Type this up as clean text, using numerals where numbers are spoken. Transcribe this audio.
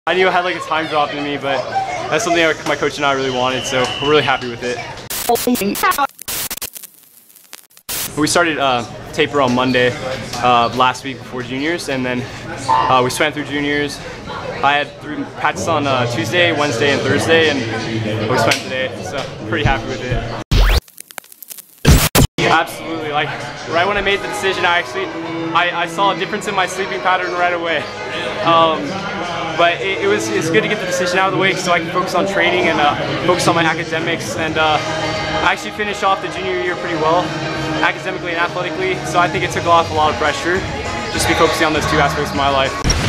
I knew I had like a time drop in me, but that's something my coach and I really wanted, so we're really happy with it. We started taper on Monday last week before juniors, and then we swam through juniors. I had practice on Tuesday, Wednesday, and Thursday, and we swam today, so I'm pretty happy with it. Absolutely, like right when I made the decision, I saw a difference in my sleeping pattern right away. But it's good to get the decision out of the way so I can focus on training and focus on my academics. And I actually finished off the junior year pretty well, academically and athletically, so I think it took off a lot of pressure just to be focusing on those two aspects of my life.